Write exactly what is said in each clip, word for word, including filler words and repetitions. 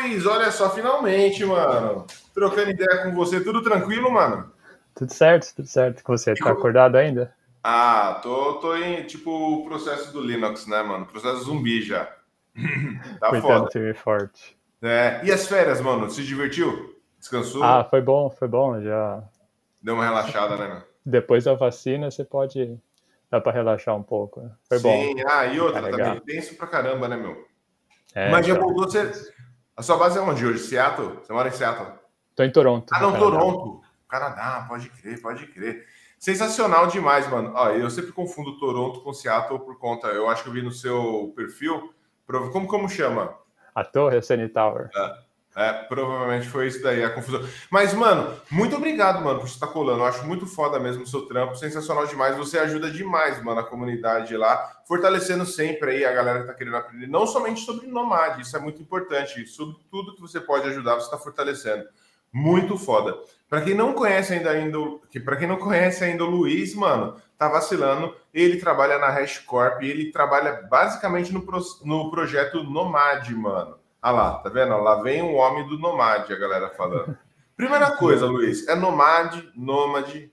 Luiz, olha só, finalmente, mano. Trocando ideia com você, tudo tranquilo, mano? Tudo certo, tudo certo. Você tá acordado ainda? Ah, tô, tô em, tipo, o processo do Linux, né, mano? Processo zumbi já. Tá Aguentando foda. firme e forte. É, e as férias, mano? Se divertiu? Ah, Descansou? foi bom, foi bom. Já Deu uma relaxada, né, meu? depois da vacina você pode dá para relaxar um pouco, né? Foi bom. Sim, ah, e outra também, Recarregar. tenso pra caramba, né, meu? É, Mas já então. voltou a ser... A sua base é onde hoje? Seattle? Você mora em Seattle? Tô em Toronto, Ah, no não, Canadá. Toronto. Canadá, pode crer, pode crer. Sensacional demais, mano. Ó, eu sempre confundo Toronto com Seattle por conta. Eu acho que eu vi no seu perfil. prov- Como, como chama? A torre é C N Tower. É, provavelmente foi isso daí, a confusão. Mas, mano, muito obrigado, mano, por você estar colando. Eu acho muito foda mesmo o seu trampo, sensacional demais. Você ajuda demais, mano, a comunidade lá, fortalecendo sempre aí a galera que tá querendo aprender, não somente sobre Nomad, isso é muito importante, sobre tudo que você pode ajudar, você está fortalecendo. Muito foda. Para quem não conhece ainda, ainda que para quem não conhece ainda o Luiz, mano, tá vacilando. Ele trabalha na HashCorp e ele trabalha basicamente no, pro, no projeto Nomad, mano. Ah lá, tá vendo? Lá vem o homem do Nomad, a galera falando. Primeira coisa, Já- Luiz, é Nomad, Nômade,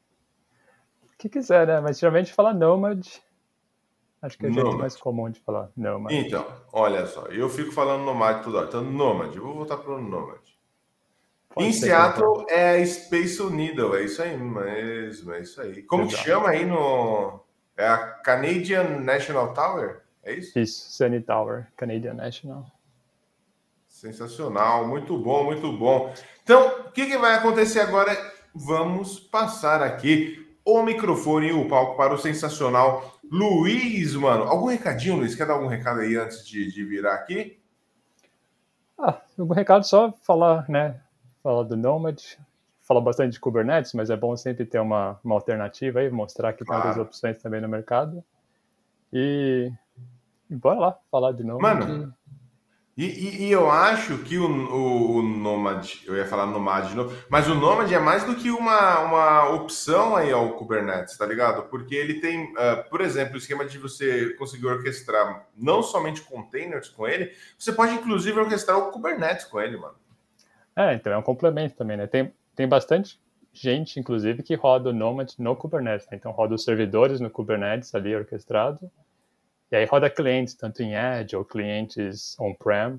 O que quiser, né? Mas geralmente fala Nomad. Acho que é o jeito mais Nômade. comum de falar Nomad. Então, olha só, eu fico falando Nomad toda hora. Então, Nômade, eu vou voltar para o Nômade. Em Pode ser também. Seattle é a Space Needle, é isso aí mesmo, é isso aí. Como que Exato. chama aí no... É a Canadian National Tower? É isso? Isso, C N Tower, Canadian National. Sensacional, muito bom, muito bom. Então, o que, que vai acontecer agora? Vamos passar aqui o microfone e o palco para o sensacional Luiz, mano. Algum recadinho, Luiz? Quer dar algum recado aí antes de, de virar aqui? Ah, o recado só falar, né? Falar do Nomad, falar bastante de Kubernetes, mas é bom sempre ter uma, uma alternativa aí, mostrar que tem outras Claro. opções também no mercado. E, e bora lá, falar de Nomad. Mano, E, e- e eu acho que o, o, o Nomad, eu ia falar Nomad de novo, mas o Nomad é mais do que uma, uma opção aí ao Kubernetes, tá ligado? Porque ele tem, ah, por exemplo, o esquema de você conseguir orquestrar não somente containers com ele, você pode inclusive orquestrar o Kubernetes com ele, mano. É, então é um complemento também, né? Tem, tem bastante gente, inclusive, que roda o Nomad no Kubernetes, né? Então roda os servidores no Kubernetes ali orquestrado, e aí roda clientes, tanto em Edge ou clientes on-prem,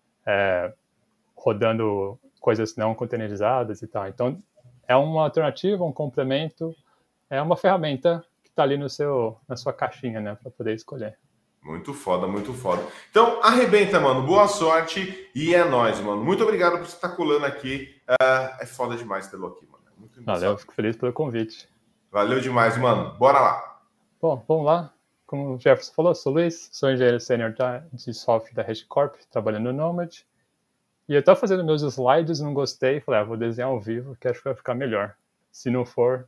é, rodando coisas não containerizadas e tal. Então, é uma alternativa, um complemento, é uma ferramenta que está ali no seu, na sua caixinha, né, para poder escolher. Muito foda, muito foda. Então, arrebenta, mano. Boa sorte e é nóis, mano. Muito obrigado por você estar colando aqui. Ah, é foda demais tê-lo aqui, mano. É muito Valeu, embaçado. fico feliz pelo convite. Valeu demais, mano. Bora lá. Bom, vamos lá. Como o Jefferson falou, sou Luiz, sou engenheiro sênior de software da HashiCorp, trabalhando no Nomad. E eu estava fazendo meus slides, não gostei, falei, ah, vou desenhar ao vivo, que acho que vai ficar melhor. Se não for,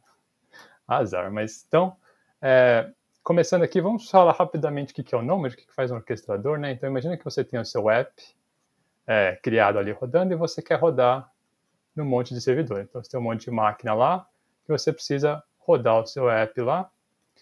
azar. Mas então, é, começando aqui, vamos falar rapidamente o que é o Nomad, o que faz um orquestrador, né? Então, imagina que você tem o seu app é, criado ali rodando e você quer rodar num monte de servidor. Então, você tem um monte de máquina lá que você precisa rodar o seu app lá.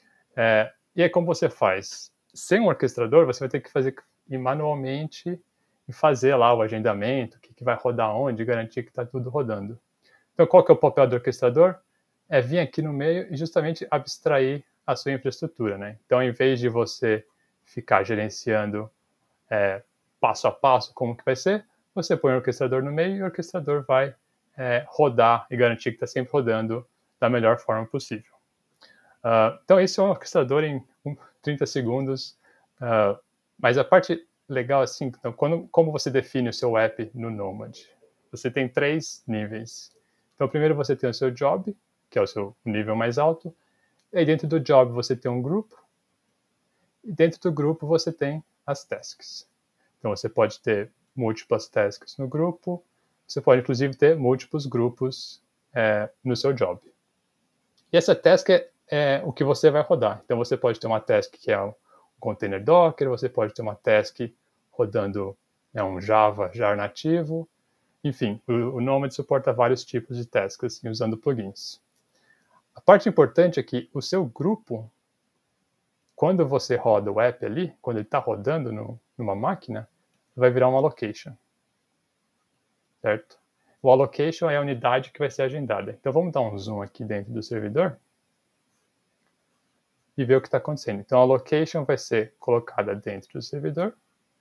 É, e aí, como você faz? Sem um orquestrador, você vai ter que fazer manualmente e fazer lá o agendamento, o que, que vai rodar onde, garantir que está tudo rodando. Então, qual que é o papel do orquestrador? É vir aqui no meio e justamente abstrair a sua infraestrutura, né? Então, em vez de você ficar gerenciando é, passo a passo como que vai ser, você põe o orquestrador no meio e o orquestrador vai é, rodar e garantir que está sempre rodando da melhor forma possível. Uh, então, esse é um orquestrador em trinta segundos, uh, mas a parte legal, assim, então, quando, como você define o seu app no Nomad? Você tem três níveis. Então, primeiro você tem o seu job, que é o seu nível mais alto, e aí dentro do job você tem um grupo, e dentro do grupo você tem as tasks. Então, você pode ter múltiplas tasks no grupo, você pode, inclusive, ter múltiplos grupos é, no seu job. E essa task é, é o que você vai rodar. Então, você pode ter uma task que é um container Docker, você pode ter uma task rodando né, um Java, Jar nativo. Enfim, o, o Nomad suporta vários tipos de tasks assim, usando plugins. A parte importante é que o seu grupo, quando você roda o app ali, quando ele está rodando no, numa máquina, vai virar uma location. certo? O allocation é a unidade que vai ser agendada. Então vamos dar um zoom aqui dentro do servidor e ver o que está acontecendo. Então a allocation vai ser colocada dentro do servidor.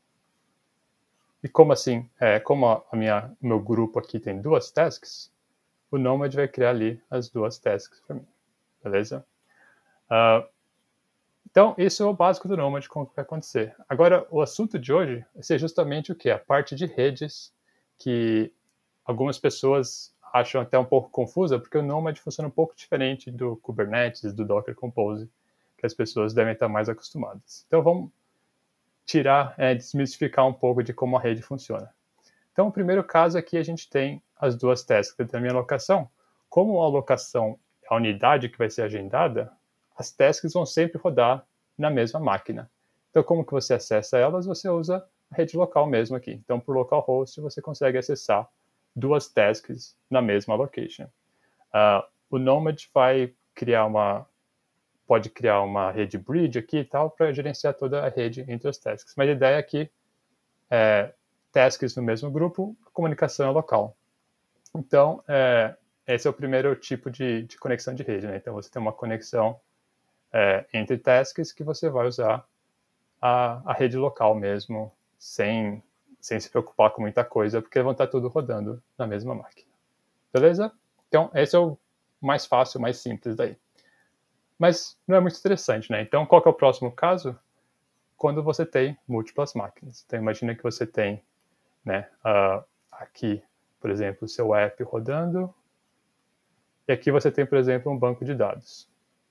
E como assim, é, como a minha, meu grupo aqui tem duas tasks, o Nomad vai criar ali as duas tasks para mim, beleza? Uh, então, isso é o básico do Nomad, como vai acontecer. Agora, o assunto de hoje vai ser justamente o que? A parte de redes, que algumas pessoas acham até um pouco confusa, porque o Nomad funciona um pouco diferente do Kubernetes, do Docker Compose, que as pessoas devem estar mais acostumadas. Então, vamos tirar, é, desmistificar um pouco de como a rede funciona. Então, o primeiro caso aqui, a gente tem as duas tasks da minha alocação. Como a alocação é a unidade que vai ser agendada, as tasks vão sempre rodar na mesma máquina. Então, como que você acessa elas? Você usa a rede local mesmo aqui. Então, por localhost, você consegue acessar duas tasks na mesma location. Uh, o Nomad vai criar uma, pode criar uma rede bridge aqui e tal, para gerenciar toda a rede entre as tasks. Mas a ideia aqui é tasks no mesmo grupo, comunicação é local. Então, é, esse é o primeiro tipo de, de conexão de rede, né? Então, você tem uma conexão é, entre tasks que você vai usar a, a rede local mesmo, sem, sem se preocupar com muita coisa, porque vão estar tudo rodando na mesma máquina. Beleza? Então, esse é o mais fácil, mais simples daí. Mas não é muito interessante, né? Então, qual que é o próximo caso? Quando você tem múltiplas máquinas. Então, imagina que você tem, né, uh, aqui, por exemplo, o seu app rodando, e aqui você tem, por exemplo, um banco de dados.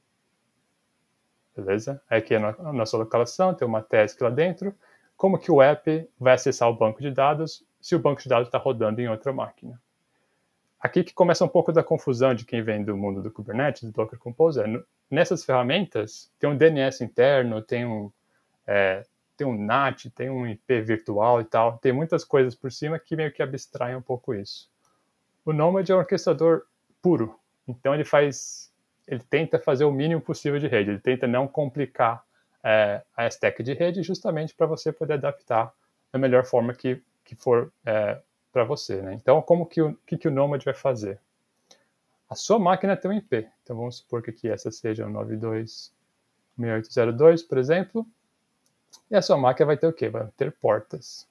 Beleza? Aqui é a nossa localização, tem uma task lá dentro. Como que o app vai acessar o banco de dados se o banco de dados está rodando em outra máquina? Aqui que começa um pouco da confusão de quem vem do mundo do Kubernetes, do Docker Compose. É, nessas ferramentas, tem um D N S interno, tem um, é, tem um N A T, tem um I P virtual e tal. Tem muitas coisas por cima que meio que abstraem um pouco isso. O Nomad é um orquestrador puro. Então ele faz, ele tenta fazer o mínimo possível de rede. Ele tenta não complicar é, a stack de rede, justamente para você poder adaptar da melhor forma que, que for é, para você, né? Então, como que o que, que o Nomad vai fazer? A sua máquina tem um I P. Então, vamos supor que aqui essa seja o nove dois seis oito zero dois, por exemplo. E a sua máquina vai ter o quê? Vai ter portas.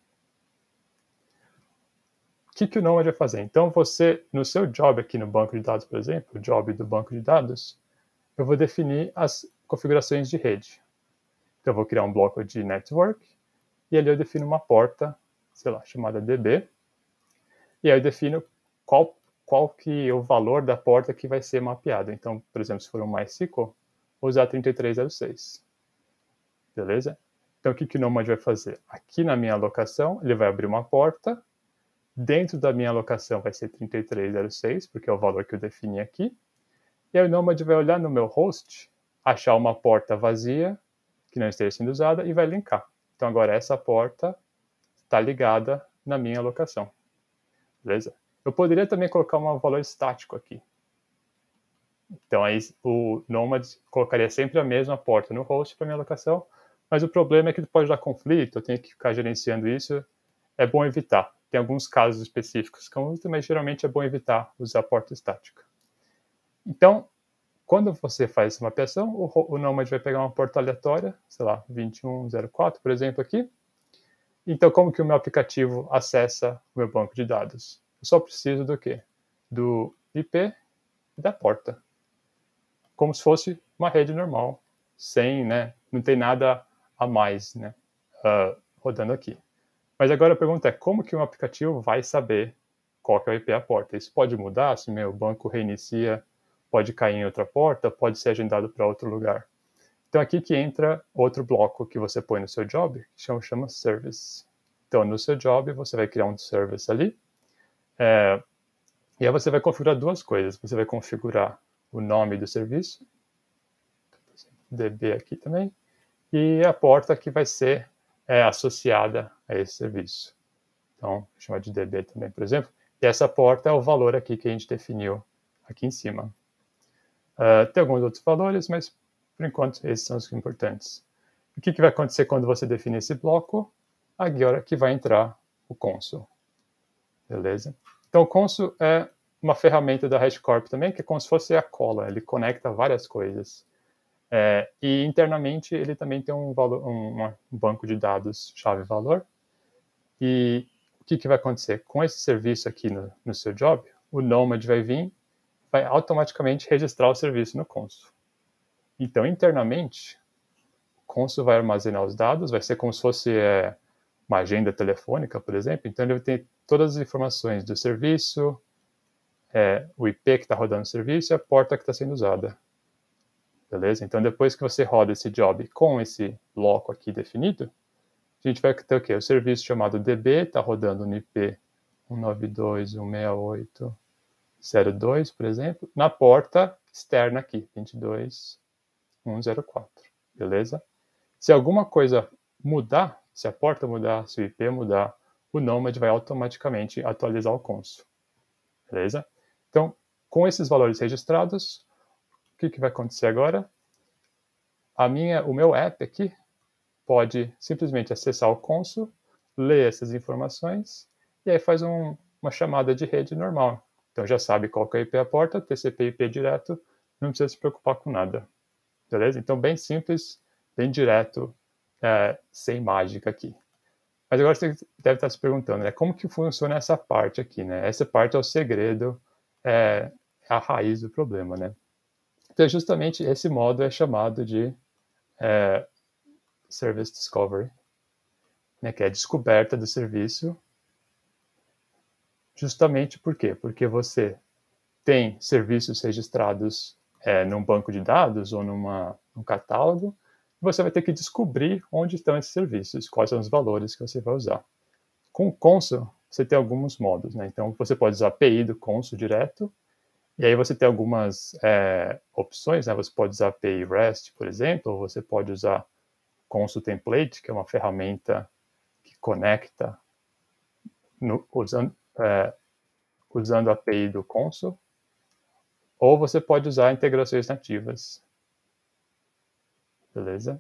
O que, que o Nomad vai fazer? Então, você, no seu job aqui no banco de dados, por exemplo, o job do banco de dados, eu vou definir as configurações de rede. Então, eu vou criar um bloco de network, e ali eu defino uma porta, sei lá, chamada D B, e aí eu defino qual, qual que é o valor da porta que vai ser mapeado. Então, por exemplo, se for um MySQL, vou usar trinta e três zero seis. Beleza? Então, o que, que o Nomad vai fazer? Aqui na minha alocação, ele vai abrir uma porta. Dentro da minha alocação vai ser trinta e três zero seis, porque é o valor que eu defini aqui. E aí o Nomad vai olhar no meu host, achar uma porta vazia, que não esteja sendo usada, e vai linkar. Então, agora essa porta está ligada na minha alocação. Beleza? Eu poderia também colocar um valor estático aqui. Então, aí o Nomad colocaria sempre a mesma porta no host para minha alocação, mas o problema é que pode dar conflito, eu tenho que ficar gerenciando isso, é bom evitar. Tem alguns casos específicos que eu uso, mas geralmente é bom evitar usar porta estática. Então, quando você faz essa mapeação, o, o Nomad vai pegar uma porta aleatória, sei lá, vinte e um zero quatro, por exemplo, aqui. Então, como que o meu aplicativo acessa o meu banco de dados? Eu só preciso do quê? Do I P e da porta. Como se fosse uma rede normal, sem, né, não tem nada a mais, né, uh, rodando aqui. Mas agora a pergunta é, como que um aplicativo vai saber qual que é o I P e a porta? Isso pode mudar se meu banco reinicia, pode cair em outra porta, pode ser agendado para outro lugar. Então aqui que entra outro bloco que você põe no seu job, que chama, chama service. Então no seu job você vai criar um service ali, é, e aí você vai configurar duas coisas. Você vai configurar o nome do serviço, D B aqui também, e a porta que vai ser é, associada a esse serviço. Então, vou chamar de D B também, por exemplo. E essa porta é o valor aqui que a gente definiu aqui em cima. Uh, tem alguns outros valores, mas por enquanto esses são os importantes. O que, que vai acontecer quando você definir esse bloco? Agora que vai entrar o console. Beleza? Então, o Consul é uma ferramenta da HashiCorp também, que é como se fosse a cola, ele conecta várias coisas. É, e internamente ele também tem um, valor, um, um banco de dados chave-valor. E o que, que vai acontecer? Com esse serviço aqui no, no seu job, o Nomad vai vir, vai automaticamente registrar o serviço no Consul. Então, internamente, o Consul vai armazenar os dados, vai ser como se fosse é, uma agenda telefônica, por exemplo. Então, ele vai ter todas as informações do serviço, é, o I P que está rodando o serviço e a porta que está sendo usada. Beleza? Então, depois que você roda esse job com esse bloco aqui definido, a gente vai ter o quê? O serviço chamado D B está rodando no I P um nove dois ponto um seis oito ponto zero dois, por exemplo, na porta externa aqui, vinte e dois ponto um zero quatro. Beleza? Se alguma coisa mudar, se a porta mudar, se o I P mudar, o Nomad vai automaticamente atualizar o Consul. Beleza? Então, com esses valores registrados, o que, que vai acontecer agora? A minha, o meu app aqui pode simplesmente acessar o Consul, ler essas informações e aí faz um, uma chamada de rede normal. Então já sabe qual que é a I P da porta, T C P I P direto, não precisa se preocupar com nada. Beleza? Então bem simples, bem direto, é, sem mágica aqui. Mas agora você deve estar se perguntando, né, como que funciona essa parte aqui, né? Essa parte é o segredo, é, é a raiz do problema, né? Então justamente esse modo é chamado de é, Service Discovery, né, que é a descoberta do serviço. Justamente por quê? Porque você tem serviços registrados é, num banco de dados ou numa, num catálogo, você vai ter que descobrir onde estão esses serviços, quais são os valores que você vai usar. Com o Consul, você tem alguns modos, né? Então, você pode usar a A P I do Consul direto, e aí você tem algumas é, opções, né? Você pode usar a A P I REST, por exemplo, ou você pode usar Consul Template, que é uma ferramenta que conecta no, usando, é, usando a A P I do Consul, ou você pode usar integrações nativas. Beleza?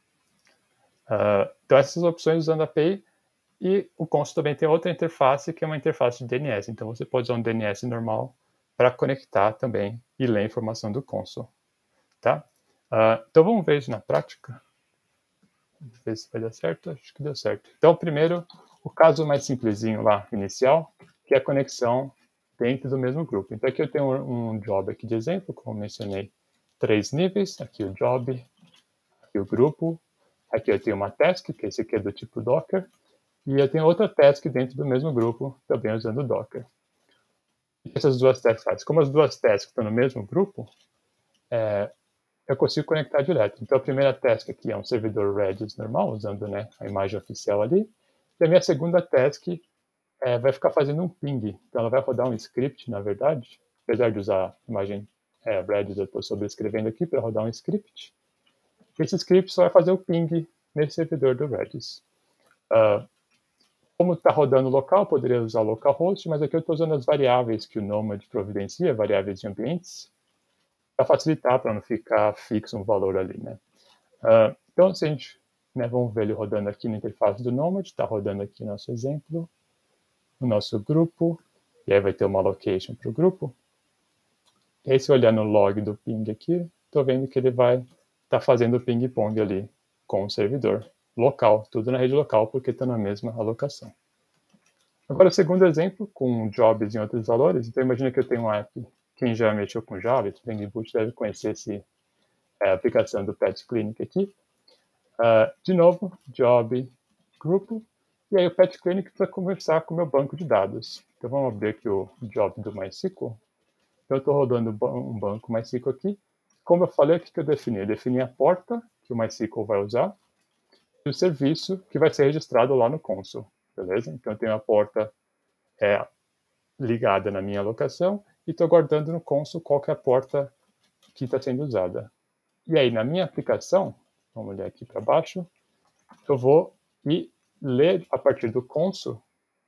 Uh, então, essas opções usando a A P I, e o Consul também tem outra interface, que é uma interface de D N S. Então, você pode usar um D N S normal para conectar também e ler a informação do Consul. Tá? Uh, então, vamos ver isso na prática. Vamos ver se vai dar certo. Acho que deu certo. Então, primeiro, o caso mais simplesinho lá, inicial, que é a conexão dentro do mesmo grupo. Então, aqui eu tenho um, um job aqui de exemplo, como mencionei, três níveis. Aqui o job, aqui o grupo. Aqui eu tenho uma task, que esse aqui é do tipo Docker. E eu tenho outra task dentro do mesmo grupo, também usando Docker. E essas duas tasks, como as duas tasks estão no mesmo grupo, é, eu consigo conectar direto. Então, a primeira task aqui é um servidor Redis normal, usando, né, a imagem oficial ali. E a minha segunda task é, vai ficar fazendo um ping. Então, ela vai rodar um script, na verdade. Apesar de usar a imagem é, Redis, eu estou sobrescrevendo aqui para rodar um script. Esse script só vai fazer o ping nesse servidor do Redis. Uh, como está rodando local, eu poderia usar localhost, mas aqui eu estou usando as variáveis que o Nomad providencia, variáveis de ambientes, para facilitar, para não ficar fixo um valor ali, né? Uh, então, se a gente, né, vamos ver ele rodando aqui na interface do Nomad, está rodando aqui o nosso exemplo, o nosso grupo, e aí vai ter uma location para o grupo. E aí, se eu olhar no log do ping aqui, estou vendo que ele vai estar tá fazendo o ping-pong ali com o servidor local, tudo na rede local, porque está na mesma alocação. Agora, o segundo exemplo, com jobs em outros valores. Então, imagina que eu tenho um app, quem já mexeu com Java, Spring Boot deve conhecer esse, é, a aplicação do Pet Clinic aqui. Uh, de novo, job, grupo, e aí o Pet Clinic para conversar com o meu banco de dados. Então, vamos abrir aqui o job do MySQL. Então, eu estou rodando um banco MySQL aqui. Como eu falei, o que eu defini? Eu defini a porta que o MySQL vai usar, e o serviço que vai ser registrado lá no Consul, beleza? Então, eu tenho a porta é, ligada na minha alocação e estou guardando no Consul qual que é a porta que está sendo usada. E aí, na minha aplicação, vamos olhar aqui para baixo, eu vou ir ler a partir do Consul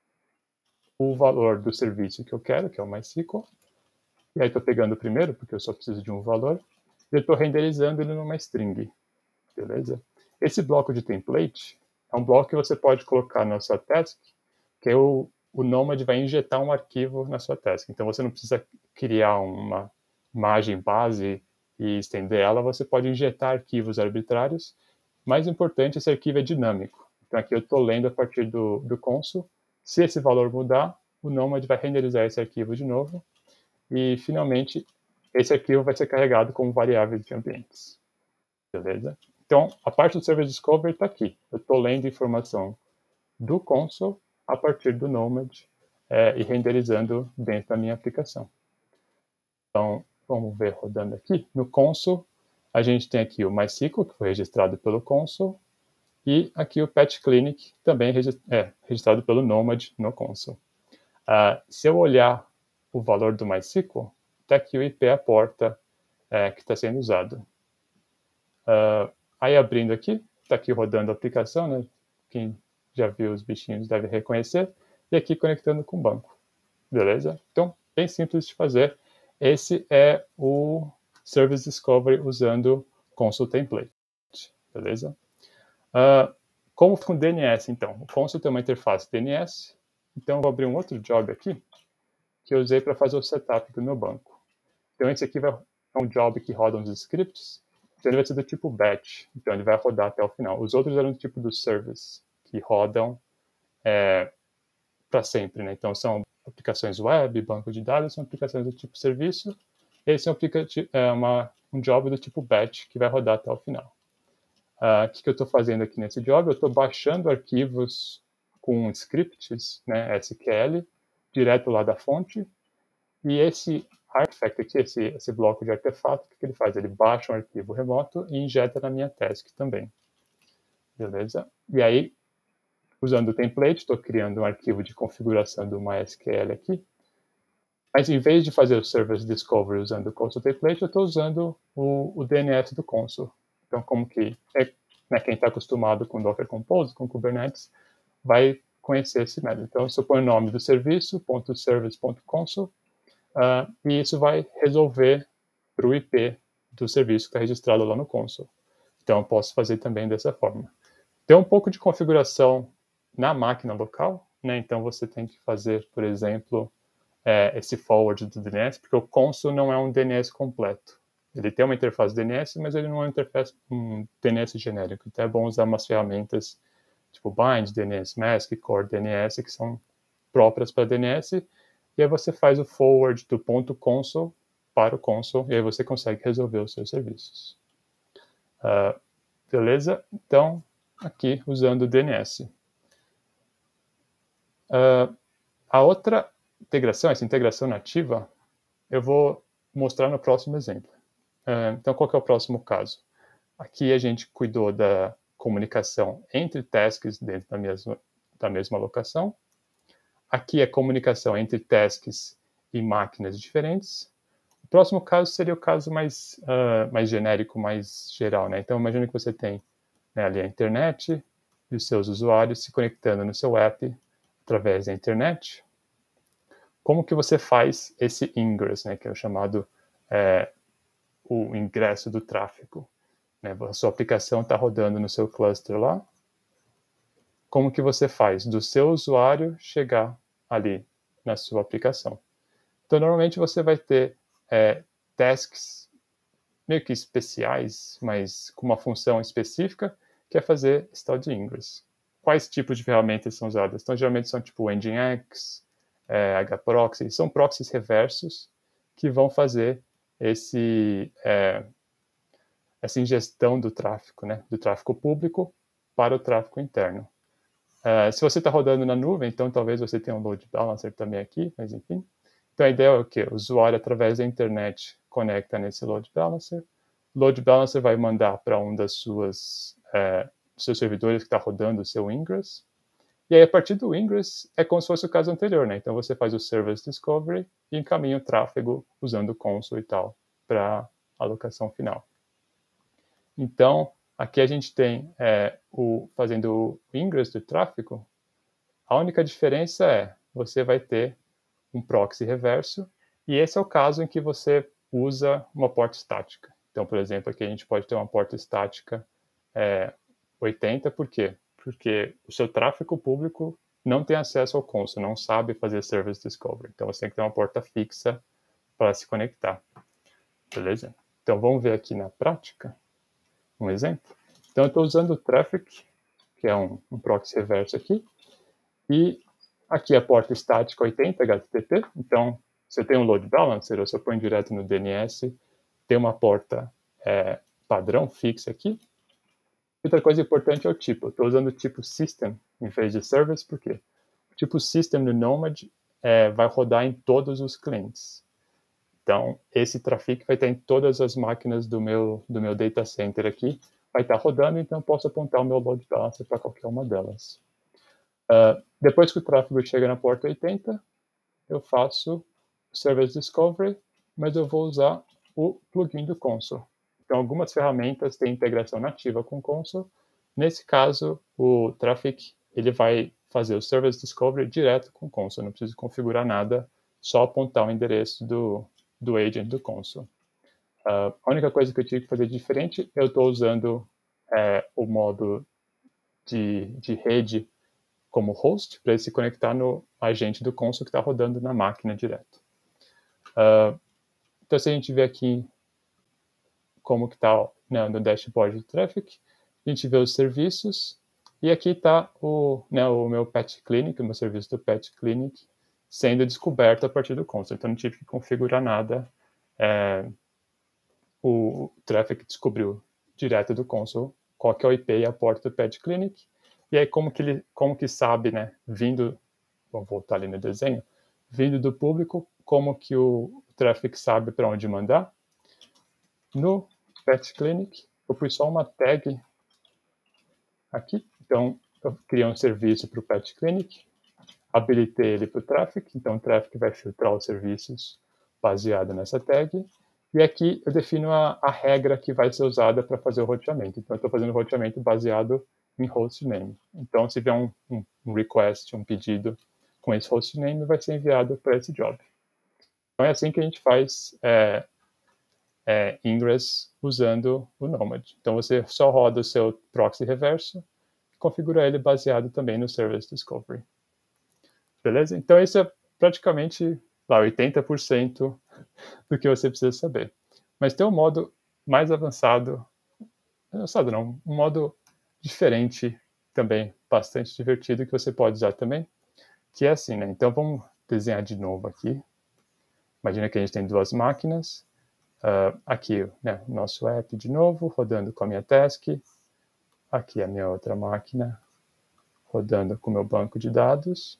o valor do serviço que eu quero, que é o MySQL. E aí, estou pegando o primeiro, porque eu só preciso de um valor, e eu estou renderizando ele numa string, beleza? Esse bloco de template é um bloco que você pode colocar na sua task, que é o, o Nomad vai injetar um arquivo na sua task. Então, você não precisa criar uma imagem base e estender ela, você pode injetar arquivos arbitrários. Mais importante, esse arquivo é dinâmico. Então, aqui eu estou lendo a partir do, do console. Se esse valor mudar, o Nomad vai renderizar esse arquivo de novo. E, finalmente, esse arquivo vai ser carregado como variável de ambientes. Beleza? Então, a parte do Service Discovery está aqui. Eu estou lendo informação do console a partir do Nomad é, e renderizando dentro da minha aplicação. Então, vamos ver rodando aqui. No console, a gente tem aqui o MySQL, que foi registrado pelo console, e aqui o Patch Clinic, também é registrado pelo Nomad no console. Uh, se eu olhar o valor do MySQL, está aqui o I P a porta é, que está sendo usado. Uh, aí, abrindo aqui, está aqui rodando a aplicação, né? Quem já viu os bichinhos deve reconhecer, e aqui conectando com o banco. Beleza? Então, bem simples de fazer. Esse é o Service Discovery usando Console Template. Beleza? Uh, como com D N S, então? O Console tem uma interface D N S, então eu vou abrir um outro job aqui, que eu usei para fazer o setup do meu banco. Então, esse aqui vai, é um job que roda uns scripts, então ele vai ser do tipo batch, então ele vai rodar até o final. Os outros eram do tipo do service, que rodam é, para sempre, né? Então, são aplicações web, banco de dados, são aplicações do tipo serviço. Esse é um, é uma, um job do tipo batch, que vai rodar até o final. Uh, o que, que eu estou fazendo aqui nesse job? Eu estou baixando arquivos com scripts, né, S Q L, direto lá da fonte, e esse artifact aqui, esse, esse bloco de artefato, o que, que ele faz? Ele baixa um arquivo remoto e injeta na minha task também. Beleza? E aí, usando o template, estou criando um arquivo de configuração do MySQL aqui, mas em vez de fazer o Service Discovery usando o console template, eu estou usando o, o D N S do console. Então, como que é, né, quem está acostumado com Docker Compose, com Kubernetes, vai conhecer esse método. Então, eu suponho o nome do serviço, .service.console, uh, e isso vai resolver para o I P do serviço que está registrado lá no console. Então, eu posso fazer também dessa forma. Tem um pouco de configuração na máquina local, né? Então, você tem que fazer, por exemplo, é, esse forward do D N S, porque o console não é um D N S completo. Ele tem uma interface D N S, mas ele não é uma interface, um D N S genérico. Então, é bom usar umas ferramentas tipo Bind, D N S Mask, Core D N S, que são próprias para D N S, e aí você faz o forward do ponto console para o console, e aí você consegue resolver os seus serviços. Uh, beleza? Então, aqui, usando o D N S. Uh, a outra integração, essa integração nativa, eu vou mostrar no próximo exemplo. Uh, então, qual que é o próximo caso? Aqui a gente cuidou da comunicação entre tasks dentro da mesma, da mesma locação. Aqui é comunicação entre tasks e máquinas diferentes. O próximo caso seria o caso mais, uh, mais genérico, mais geral, né? Então, imagine que você tem, né, ali a internet e os seus usuários se conectando no seu app através da internet. Como que você faz esse ingress, né, que é o chamado é, o ingresso do tráfego? Né? A sua aplicação está rodando no seu cluster lá. Como que você faz do seu usuário chegar ali na sua aplicação? Então, normalmente você vai ter é, tasks meio que especiais, mas com uma função específica, que é fazer esse tal de ingress. Quais tipos de ferramentas são usadas? Então, geralmente são tipo Nginx, é, hproxy, são proxies reversos que vão fazer esse, é, essa ingestão do tráfego, né, do tráfego público para o tráfego interno. Uh, se você está rodando na nuvem, então talvez você tenha um load balancer também aqui, mas enfim. Então a ideia é o quê? O usuário, através da internet, conecta nesse load balancer. O load balancer vai mandar para um das suas, uh, seus servidores que está rodando o seu ingress. E aí, a partir do ingress, é como se fosse o caso anterior, né? Então você faz o Service Discovery e encaminha o tráfego usando o console e tal para a alocação final. Então, aqui a gente tem, é, o, fazendo o ingress do tráfego, a única diferença é, você vai ter um proxy reverso, e esse é o caso em que você usa uma porta estática. Então, por exemplo, aqui a gente pode ter uma porta estática é, oitenta, por quê? Porque o seu tráfego público não tem acesso ao console, não sabe fazer Service Discovery. Então, você tem que ter uma porta fixa para se conectar. Beleza? Então, vamos ver aqui na prática um exemplo. Então, eu estou usando o Traffic, que é um, um proxy reverso aqui, e aqui a porta estática oitenta H T T P. Então, se eu tenho um load balancer, ou se eu ponho direto no D N S, tem uma porta é, padrão fixa aqui. Outra coisa importante é o tipo. Eu estou usando o tipo System em vez de Service, por quê? O tipo System no Nomad é, vai rodar em todos os clientes. Então, esse Traffic vai estar em todas as máquinas do meu, do meu data center aqui. Vai estar rodando, então eu posso apontar o meu load balancer para qualquer uma delas. Uh, depois que o tráfego chega na porta oitenta, eu faço o Service Discovery, mas eu vou usar o plugin do console. Então, algumas ferramentas têm integração nativa com o console. Nesse caso, o Traffic ele vai fazer o Service Discovery direto com o console. Não preciso configurar nada, só apontar o endereço do, do agent do console. Uh, a única coisa que eu tive que fazer diferente, eu estou usando é, o modo de, de rede como host, para ele se conectar no agente do console que está rodando na máquina direto. Uh, então, se a gente vê aqui como que está, né, no dashboard do Traffic, a gente vê os serviços, e aqui está o, né, o meu Pet Clinic, o meu serviço do Pet Clinic, sendo descoberto a partir do console. Então, não tive que configurar nada. É, o Traffic descobriu direto do console qual que é o I P e a porta do Pet Clinic. E aí, como que ele como que sabe, né, vindo, vamos voltar ali no desenho, vindo do público, como que o Traffic sabe para onde mandar? No Pet Clinic, eu pus só uma tag aqui. Então, eu criei um serviço para o Pet Clinic, habilitei ele para o Traffic, então o Traffic vai filtrar os serviços baseado nessa tag. E aqui eu defino a, a regra que vai ser usada para fazer o roteamento. Então, eu estou fazendo o roteamento baseado em hostname. Então, se vier um, um, um request, um pedido com esse hostname, vai ser enviado para esse job. Então, é assim que a gente faz é, é, ingress usando o Nomad. Então, você só roda o seu proxy reverso e configura ele baseado também no Service Discovery. Beleza? Então, esse é praticamente lá, oitenta por cento do que você precisa saber. Mas tem um modo mais avançado, avançado não, um modo diferente também, bastante divertido, que você pode usar também, que é assim, né? Então, vamos desenhar de novo aqui. Imagina que a gente tem duas máquinas. Uh, aqui, né, o nosso app de novo, rodando com a minha task. Aqui a minha outra máquina, rodando com o meu banco de dados.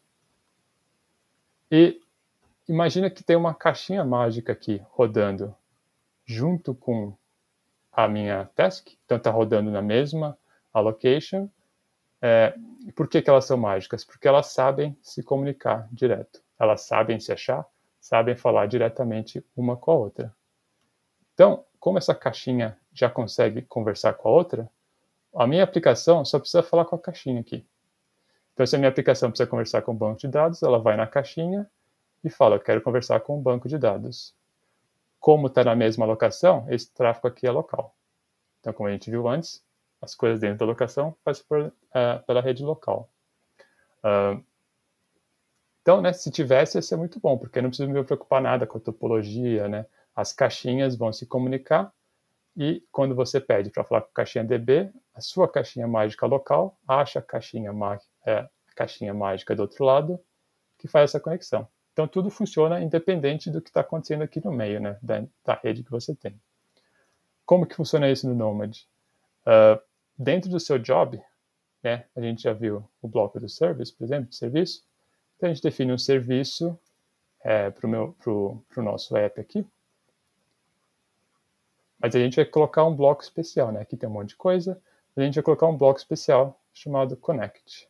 E imagina que tem uma caixinha mágica aqui, rodando junto com a minha task. Então, está rodando na mesma allocation. É, por que que elas são mágicas? Porque elas sabem se comunicar direto. Elas sabem se achar, sabem falar diretamente uma com a outra. Então, como essa caixinha já consegue conversar com a outra, a minha aplicação só precisa falar com a caixinha aqui. Então, se a minha aplicação precisa conversar com o banco de dados, ela vai na caixinha e fala, eu quero conversar com o banco de dados. Como está na mesma locação, esse tráfego aqui é local. Então, como a gente viu antes, as coisas dentro da locação passam por, uh, pela rede local. Uh, então, né, se tivesse, ia ser muito bom, porque eu não preciso me preocupar nada com a topologia, né? As caixinhas vão se comunicar e quando você pede para falar com a caixinha D B, a sua caixinha mágica local acha a caixinha, é, a caixinha mágica do outro lado que faz essa conexão. Então, tudo funciona independente do que está acontecendo aqui no meio, né, da, da rede que você tem. Como que funciona isso no Nomad? Uh, dentro do seu job, né, a gente já viu o bloco do service, por exemplo, de serviço. Então, a gente define um serviço é, para o nosso app aqui. Mas a gente vai colocar um bloco especial, né? Aqui tem um monte de coisa. A gente vai colocar um bloco especial chamado Connect.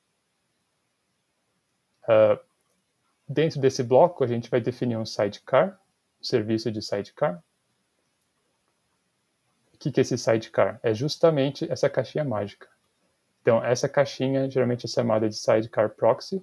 Uh, dentro desse bloco, a gente vai definir um sidecar, um serviço de sidecar. O que que é esse sidecar? É justamente essa caixinha mágica. Então, essa caixinha geralmente é chamada de sidecar proxy,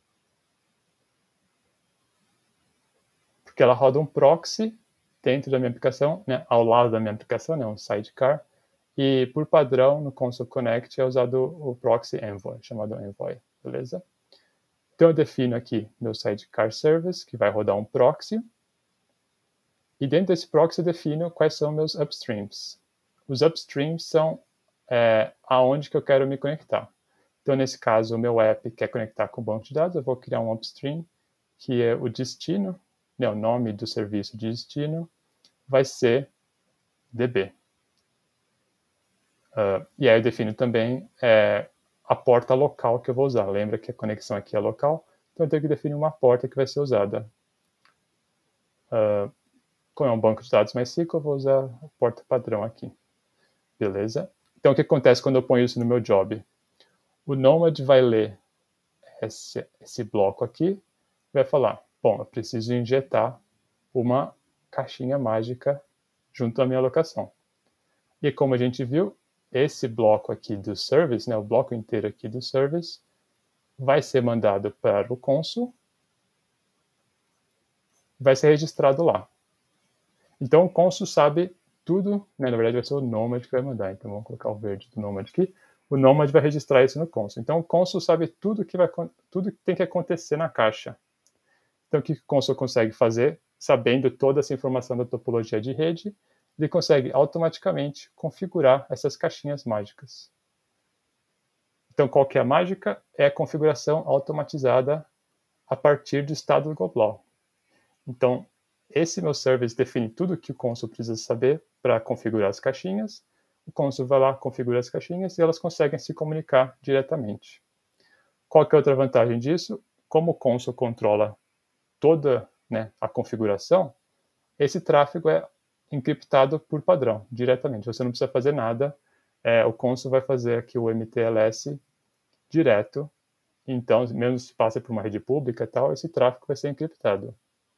porque ela roda um proxy dentro da minha aplicação, né, ao lado da minha aplicação, né, um sidecar, e por padrão no Console Connect é usado o proxy Envoy, chamado Envoy, beleza? Então eu defino aqui meu sidecar service, que vai rodar um proxy, e dentro desse proxy eu defino quais são meus upstreams. Os upstreams são é, aonde que eu quero me conectar. Então, nesse caso, o meu app quer conectar com o banco de dados, eu vou criar um upstream, que é o destino, né, o nome do serviço de destino, vai ser D B. Uh, e aí eu defino também é, a porta local que eu vou usar. Lembra que a conexão aqui é local, então eu tenho que definir uma porta que vai ser usada. Uh, como é um banco de dados MySQL, eu vou usar a porta padrão aqui. Beleza? Então, o que acontece quando eu ponho isso no meu job? O Nomad vai ler esse, esse bloco aqui e vai falar, bom, eu preciso injetar uma caixinha mágica junto à minha alocação. E como a gente viu, esse bloco aqui do service, né, o bloco inteiro aqui do service, vai ser mandado para o console, vai ser registrado lá. Então o console sabe tudo, né, na verdade vai ser o Nomad que vai mandar, então vamos colocar o verde do Nomad aqui. O Nomad vai registrar isso no console. Então o console sabe tudo que vai, tudo que tem que acontecer na caixa. Então o que o console consegue fazer, sabendo toda essa informação da topologia de rede, ele consegue automaticamente configurar essas caixinhas mágicas. Então, qual que é a mágica? É a configuração automatizada a partir do estado global. Então, esse meu service define tudo que o console precisa saber para configurar as caixinhas. O console vai lá, configura as caixinhas e elas conseguem se comunicar diretamente. Qual que é outra vantagem disso? Como o console controla toda, né, a configuração, esse tráfego é encriptado por padrão, diretamente. Você não precisa fazer nada, é, o console vai fazer aqui o M T L S direto, então, mesmo se passa por uma rede pública e tal, esse tráfego vai ser encriptado.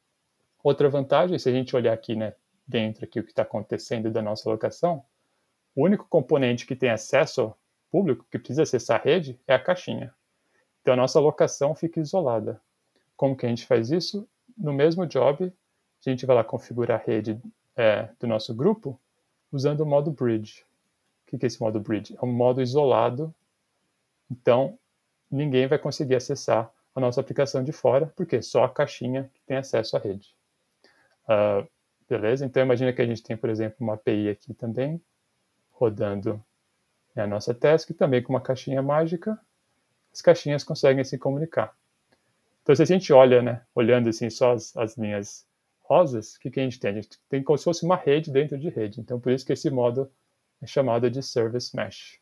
Outra vantagem, se a gente olhar aqui, né, dentro aqui o que está acontecendo da nossa alocação, o único componente que tem acesso público, que precisa acessar a rede, é a caixinha. Então, a nossa alocação fica isolada. Como que a gente faz isso? No mesmo job, a gente vai lá configurar a rede é, do nosso grupo usando o modo bridge. O que é esse modo bridge? É um modo isolado, então ninguém vai conseguir acessar a nossa aplicação de fora, porque só a caixinha que tem acesso à rede. Uh, beleza? Então imagina que a gente tem, por exemplo, uma A P I aqui também, rodando a nossa task, também com uma caixinha mágica, as caixinhas conseguem se comunicar. Então, se a gente olha, né, olhando assim só as, as linhas rosas, o que, que a gente tem? A gente tem como se fosse uma rede dentro de rede. Então, por isso que esse modo é chamado de Service Mesh.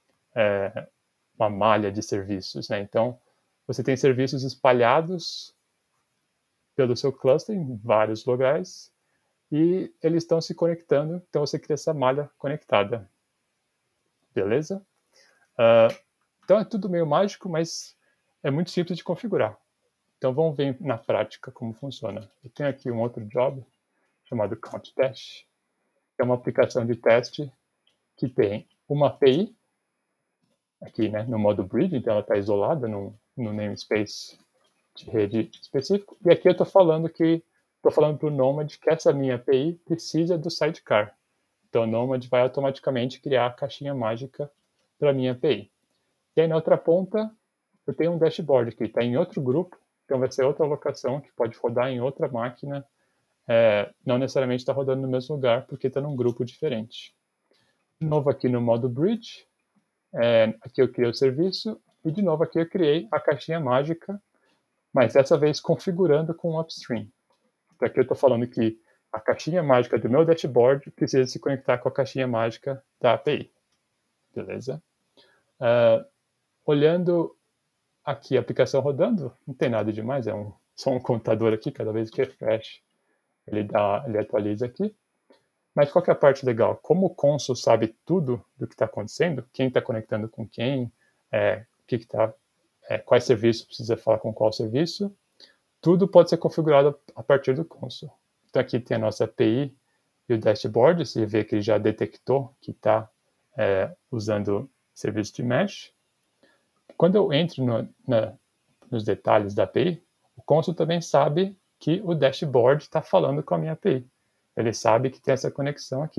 É uma malha de serviços, né? Então, você tem serviços espalhados pelo seu cluster em vários lugares e eles estão se conectando, então você cria essa malha conectada. Beleza? Uh, então, é tudo meio mágico, mas é muito simples de configurar. Então, vamos ver na prática como funciona. Eu tenho aqui um outro job chamado CountDash, que é uma aplicação de teste que tem uma A P I, aqui, né, no modo bridge, então ela está isolada no, no namespace de rede específico. E aqui eu estou falando que estou falando para o Nomad que essa minha A P I precisa do sidecar. Então, o Nomad vai automaticamente criar a caixinha mágica para a minha A P I. E aí, na outra ponta, eu tenho um dashboard que está em outro grupo, então vai ser outra alocação que pode rodar em outra máquina, é, não necessariamente está rodando no mesmo lugar, porque está num grupo diferente. De novo aqui no modo bridge, é, aqui eu criei o serviço, e de novo aqui eu criei a caixinha mágica, mas dessa vez configurando com o upstream. Então aqui eu estou falando que a caixinha mágica do meu dashboard precisa se conectar com a caixinha mágica da A P I. Beleza? Uh, olhando aqui a aplicação rodando, não tem nada demais, é um, só um contador aqui, cada vez que refresh, ele, dá, ele atualiza aqui. Mas qual que é a parte legal? Como o console sabe tudo do que está acontecendo, quem está conectando com quem, é, o que que tá, é, quais serviços precisa falar com qual serviço, tudo pode ser configurado a partir do console. Então aqui tem a nossa A P I e o dashboard, você vê que ele já detectou que está é, usando serviço de mesh. Quando eu entro no, na, nos detalhes da A P I, o console também sabe que o dashboard está falando com a minha A P I. Ele sabe que tem essa conexão aqui.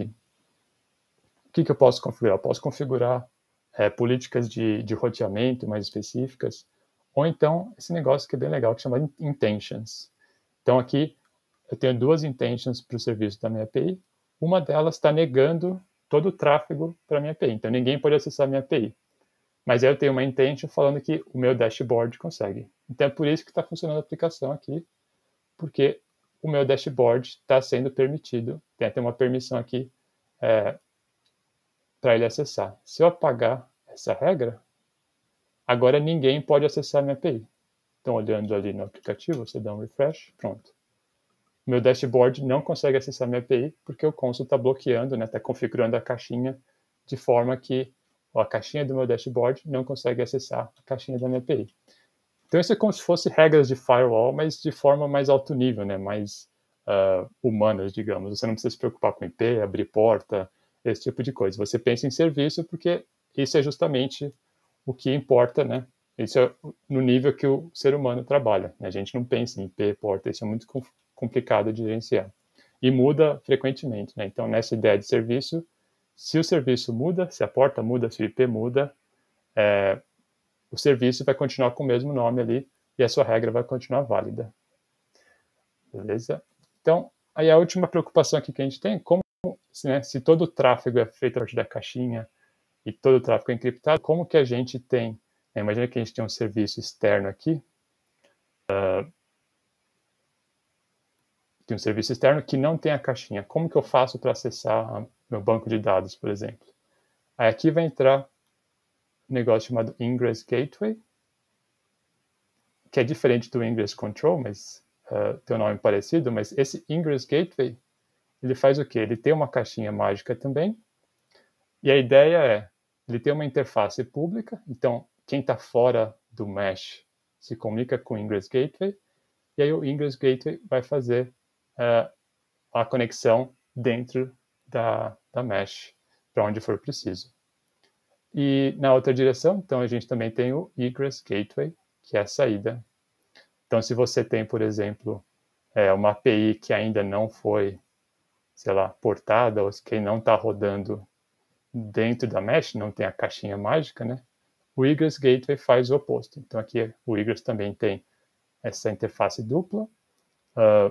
O que, que eu posso configurar? Eu posso configurar é, políticas de, de roteamento mais específicas, ou então esse negócio que é bem legal, que chama intentions. Então aqui eu tenho duas intentions para o serviço da minha A P I. Uma delas está negando todo o tráfego para a minha A P I. Então ninguém pode acessar a minha A P I. Mas aí eu tenho uma intention falando que o meu dashboard consegue. Então é por isso que está funcionando a aplicação aqui, porque o meu dashboard está sendo permitido. Tem até uma permissão aqui é, para ele acessar. Se eu apagar essa regra, agora ninguém pode acessar a minha A P I. Então olhando ali no aplicativo, você dá um refresh, pronto. Meu dashboard não consegue acessar minha A P I porque o console está bloqueando, né? Está configurando a caixinha de forma que a caixinha do meu dashboard não consegue acessar a caixinha da minha A P I. Então isso é como se fosse regras de firewall, mas de forma mais alto nível, né? Mais uh, humanas, digamos. Você não precisa se preocupar com I P, abrir porta, esse tipo de coisa. Você pensa em serviço porque isso é justamente o que importa, né? Isso é no nível que o ser humano trabalha. A gente não pensa em I P, porta, isso é muito complicado de gerenciar. E muda frequentemente, né? Então, nessa ideia de serviço, se o serviço muda, se a porta muda, se o I P muda, é, o serviço vai continuar com o mesmo nome ali e a sua regra vai continuar válida. Beleza? Então, aí a última preocupação aqui que a gente tem, como, né, se todo o tráfego é feito a partir da caixinha e todo o tráfego é encriptado, como que a gente tem, né, imagina que a gente tem um serviço externo aqui, uh, tem um serviço externo que não tem a caixinha. Como que eu faço para acessar meu banco de dados, por exemplo? Aí aqui vai entrar um negócio chamado Ingress Gateway, que é diferente do Ingress Control, mas uh, tem um nome parecido, mas esse Ingress Gateway, ele faz o quê? Ele tem uma caixinha mágica também, e a ideia é, ele tem uma interface pública, então quem está fora do mesh se comunica com o Ingress Gateway, e aí o Ingress Gateway vai fazer uh, a conexão dentro da, da mesh, para onde for preciso. E na outra direção, então, a gente também tem o Egress Gateway, que é a saída. Então, se você tem, por exemplo, é, uma A P I que ainda não foi, sei lá, portada, ou que não está rodando dentro da mesh, não tem a caixinha mágica, né? O Egress Gateway faz o oposto. Então, aqui o Egress também tem essa interface dupla. Uh,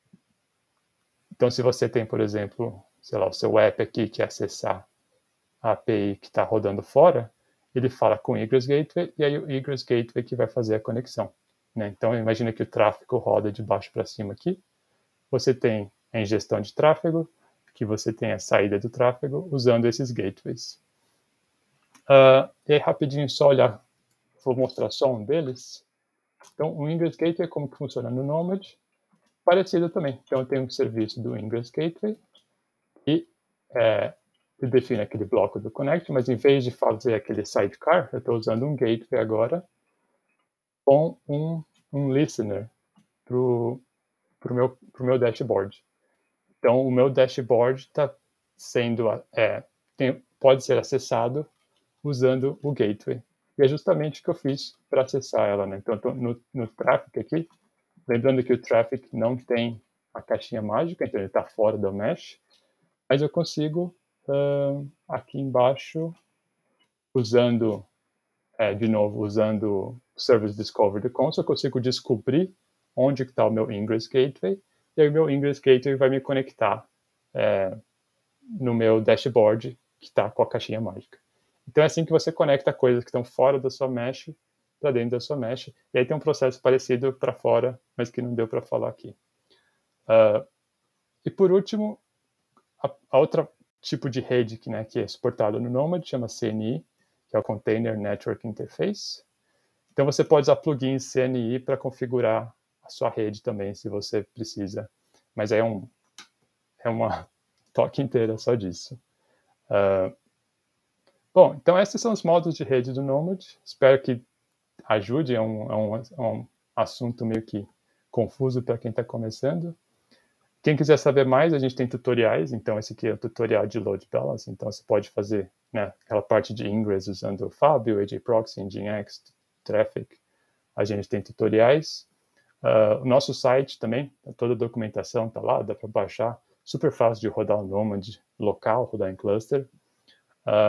então, se você tem, por exemplo, sei lá, o seu app aqui que quer acessar a A P I que está rodando fora, ele fala com o Egress Gateway, e aí o Egress Gateway que vai fazer a conexão. Né? Então, imagina que o tráfego roda de baixo para cima aqui. Você tem a ingestão de tráfego, que você tem a saída do tráfego, usando esses gateways. Uh, e aí, rapidinho, só olhar, vou mostrar só um deles. Então, o Ingress Gateway, como que funciona no Nomad, parecido também. Então, eu tenho um serviço do Ingress Gateway, e é, ele define aquele bloco do connect, mas em vez de fazer aquele sidecar, eu estou usando um gateway agora com um, um listener para o meu, pro meu dashboard. Então, o meu dashboard está sendo, é, tem, pode ser acessado usando o gateway. E é justamente o que eu fiz para acessar ela. Né? Então, estou no, no traffic aqui, lembrando que o traffic não tem a caixinha mágica, então ele está fora do mesh, mas eu consigo Uh, aqui embaixo, usando, é, de novo, usando o Service Discovery Console, eu consigo descobrir onde está o meu Ingress Gateway, e aí o meu Ingress Gateway vai me conectar é, no meu dashboard, que está com a caixinha mágica. Então é assim que você conecta coisas que estão fora da sua mesh para dentro da sua mesh, e aí tem um processo parecido para fora, mas que não deu para falar aqui. Uh, e por último, a, a outra tipo de rede que, né, que é suportado no Nomad, chama C N I, que é o Container Network Interface. Então você pode usar plugins C N I para configurar a sua rede também, se você precisa. Mas é, um, é uma toque inteira só disso. Uh, bom, então esses são os modos de rede do Nomad. Espero que ajude, é um, é um, é um assunto meio que confuso para quem está começando. Quem quiser saber mais, a gente tem tutoriais, então esse aqui é o tutorial de Load Balance, então você pode fazer, né, aquela parte de Ingress usando o Fabio, A J Proxy, Nginx, Traffic, a gente tem tutoriais. Uh, o nosso site também, toda a documentação está lá, dá para baixar, super fácil de rodar o Nomad local, rodar em cluster. Uh,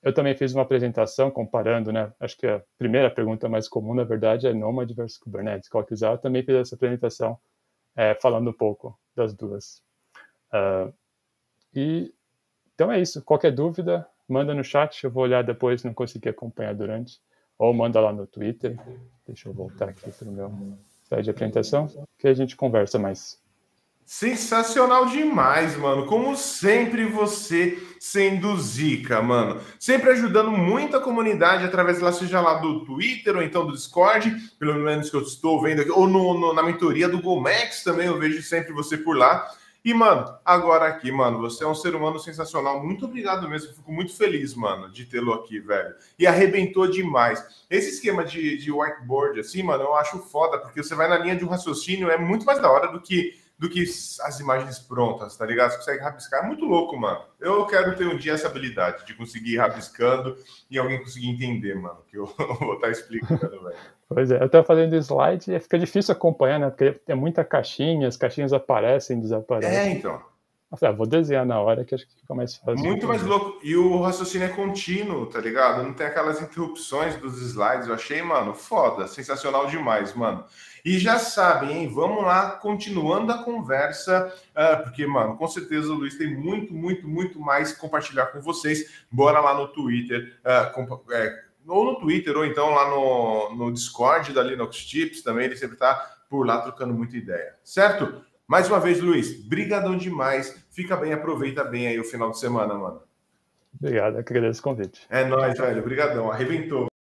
eu também fiz uma apresentação comparando, né? Acho que a primeira pergunta mais comum, na verdade, é Nomad versus Kubernetes, qual que usar. Eu também fiz essa apresentação é, falando um pouco das duas. Uh, e então é isso. Qualquer dúvida, manda no chat. Eu vou olhar depois, não consegui acompanhar durante. Ou manda lá no Twitter. Deixa eu voltar aqui para o meu slide de apresentação, que a gente conversa mais. Sensacional demais, mano. Como sempre, você sendo zica, mano. Sempre ajudando muito a comunidade através, lá, seja lá do Twitter ou então do Discord, pelo menos que eu estou vendo aqui, ou no, no, na mentoria do Gomex também, eu vejo sempre você por lá. E, mano, agora aqui, mano, você é um ser humano sensacional. Muito obrigado mesmo. Fico muito feliz, mano, de tê-lo aqui, velho. E arrebentou demais. Esse esquema de, de whiteboard, assim, mano, eu acho foda, porque você vai na linha de um raciocínio, é muito mais da hora do que, do que as imagens prontas, tá ligado? Você consegue rabiscar. É muito louco, mano. Eu quero ter um dia essa habilidade de conseguir ir rabiscando e alguém conseguir entender, mano, que eu vou estar explicando, velho. Pois é, eu tô fazendo slide e fica difícil acompanhar, né? Porque tem muita caixinha, as caixinhas aparecem, desaparecem. É, então. Eu falei, ah, vou desenhar na hora que acho que fica mais fácil. Muito mais louco. E o raciocínio é contínuo, tá ligado? Não tem aquelas interrupções dos slides. Eu achei, mano, foda. Sensacional demais, mano. E já sabem, hein? Vamos lá, continuando a conversa, uh, porque, mano, com certeza o Luiz tem muito, muito, muito mais que compartilhar com vocês. Bora lá no Twitter, uh, é, ou no Twitter, ou então lá no, no Discord da Linux Tips também. Ele sempre tá por lá trocando muita ideia, certo? Mais uma vez, Luiz, brigadão demais. Fica bem, aproveita bem aí o final de semana, mano. Obrigado, eu que agradeço o convite. É nóis, velho. Brigadão. Arrebentou.